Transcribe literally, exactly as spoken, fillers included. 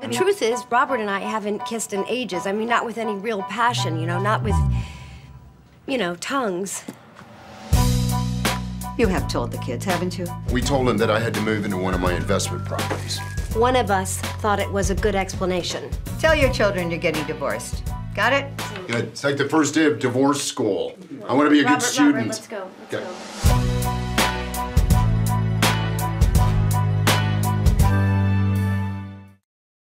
The truth is, Robert and I haven't kissed in ages. I mean, not with any real passion, you know, not with, you know, tongues. You have told the kids, haven't you? We told him that I had to move into one of my investment properties. One of us thought it was a good explanation. Tell your children you're getting divorced. Got it? Good. It's like the first day of divorce school. I want to be a Robert, good student. Robert, let's go. Let's okay. go.